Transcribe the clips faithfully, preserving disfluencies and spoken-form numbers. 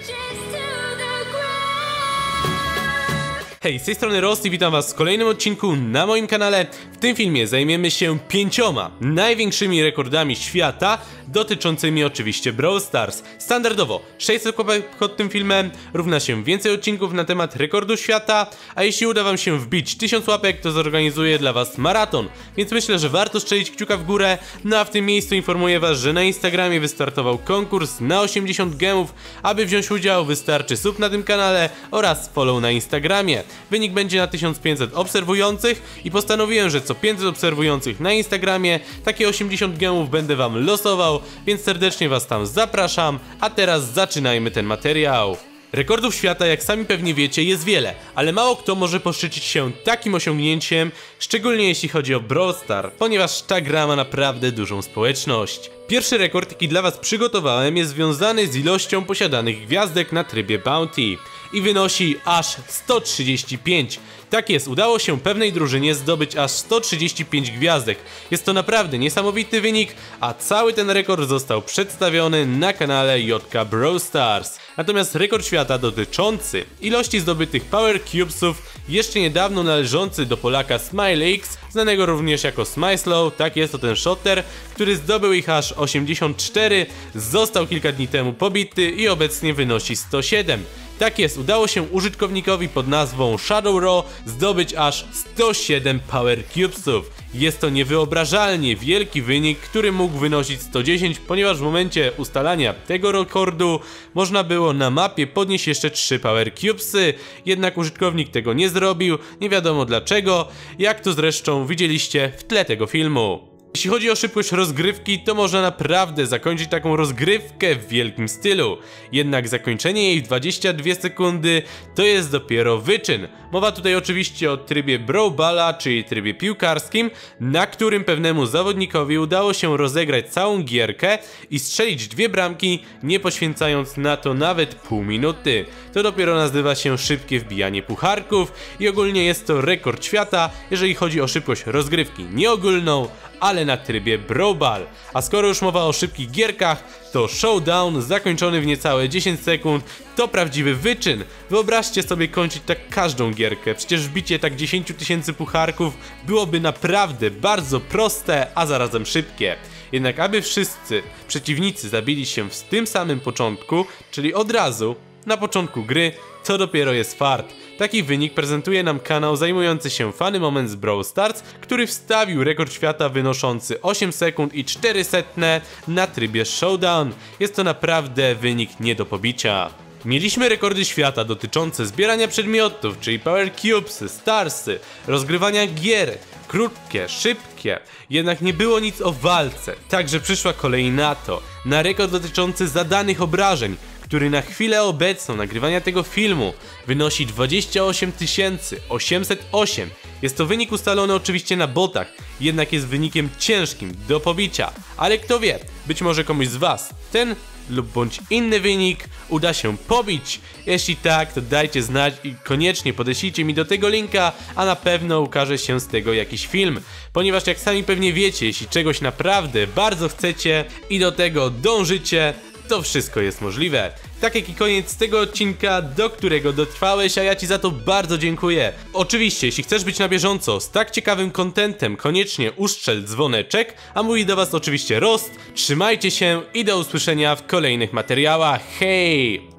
Hej, z tej strony Rost i witam was w kolejnym odcinku na moim kanale. W tym filmie zajmiemy się pięcioma największymi rekordami świata, dotyczącymi oczywiście Brawl Stars. Standardowo sześćset łapek pod tym filmem równa się więcej odcinków na temat rekordu świata, a jeśli uda wam się wbić tysiąc łapek, to zorganizuję dla was maraton. Więc myślę, że warto strzelić kciuka w górę. No a w tym miejscu informuję was, że na Instagramie wystartował konkurs na osiemdziesiąt gemów. Aby wziąć udział, wystarczy sub na tym kanale oraz follow na Instagramie. Wynik będzie na tysiąc pięćset obserwujących i postanowiłem, że co pięćset obserwujących na Instagramie takie osiemdziesiąt gemów będę wam losował, więc serdecznie was tam zapraszam, a teraz zaczynajmy ten materiał. Rekordów świata, jak sami pewnie wiecie, jest wiele, ale mało kto może poszczycić się takim osiągnięciem, szczególnie jeśli chodzi o Brawl Stars, ponieważ ta gra ma naprawdę dużą społeczność. Pierwszy rekord, jaki dla was przygotowałem, jest związany z ilością posiadanych gwiazdek na trybie Bounty i wynosi aż sto trzydzieści pięć. Tak jest, udało się pewnej drużynie zdobyć aż sto trzydzieści pięć gwiazdek. Jest to naprawdę niesamowity wynik, a cały ten rekord został przedstawiony na kanale J K Brawl Stars. Natomiast rekord świata dotyczący ilości zdobytych Power Cubesów, jeszcze niedawno należący do Polaka SmileX, znanego również jako Smyslow, tak jest to ten shotter, który zdobył ich aż osiemdziesiąt cztery, został kilka dni temu pobity i obecnie wynosi sto siedem. Tak jest, udało się użytkownikowi pod nazwą ShadowRaw zdobyć aż sto siedem Power Cubesów. Jest to niewyobrażalnie wielki wynik, który mógł wynosić sto dziesięć, ponieważ w momencie ustalania tego rekordu można było na mapie podnieść jeszcze trzy Power Cubesy, jednak użytkownik tego nie zrobił, nie wiadomo dlaczego, jak to zresztą widzieliście w tle tego filmu. Jeśli chodzi o szybkość rozgrywki, to można naprawdę zakończyć taką rozgrywkę w wielkim stylu. Jednak zakończenie jej w dwadzieścia dwie sekundy to jest dopiero wyczyn. Mowa tutaj oczywiście o trybie Brawl Balla, czyli trybie piłkarskim, na którym pewnemu zawodnikowi udało się rozegrać całą gierkę i strzelić dwie bramki, nie poświęcając na to nawet pół minuty. To dopiero nazywa się szybkie wbijanie pucharków i ogólnie jest to rekord świata, jeżeli chodzi o szybkość rozgrywki, nie ogólną, ale na trybie Brawl Ball. A skoro już mowa o szybkich gierkach, to Showdown zakończony w niecałe dziesięć sekund to prawdziwy wyczyn. Wyobraźcie sobie kończyć tak każdą gierkę, przecież wbicie tak dziesięć tysięcy pucharków byłoby naprawdę bardzo proste, a zarazem szybkie. Jednak aby wszyscy przeciwnicy zabili się w tym samym początku, czyli od razu na początku gry, to dopiero jest fart. Taki wynik prezentuje nam kanał zajmujący się Funny Moments Brawl Stars, który wstawił rekord świata wynoszący osiem sekund i cztery setne na trybie Showdown. Jest to naprawdę wynik nie do pobicia. Mieliśmy rekordy świata dotyczące zbierania przedmiotów, czyli Power Cubesy, Starsy, rozgrywania gier, krótkie, szybkie, jednak nie było nic o walce. Także przyszła kolej na to, na rekord dotyczący zadanych obrażeń, który na chwilę obecną nagrywania tego filmu wynosi dwadzieścia osiem tysięcy osiemset osiem. Jest to wynik ustalony oczywiście na botach, jednak jest wynikiem ciężkim do pobicia. Ale kto wie, być może komuś z was ten lub bądź inny wynik uda się pobić. Jeśli tak, to dajcie znać i koniecznie podeślijcie mi do tego linka, a na pewno ukaże się z tego jakiś film. Ponieważ jak sami pewnie wiecie, jeśli czegoś naprawdę bardzo chcecie i do tego dążycie, to wszystko jest możliwe. Tak jak i koniec tego odcinka, do którego dotrwałeś, a ja ci za to bardzo dziękuję. Oczywiście, jeśli chcesz być na bieżąco z tak ciekawym kontentem, koniecznie ustrzel dzwoneczek, a mówi do was oczywiście Rost. Trzymajcie się i do usłyszenia w kolejnych materiałach. Hej!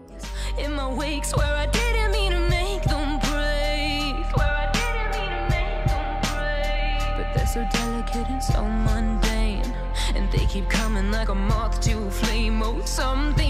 They keep coming like a moth to a flame. Oh, something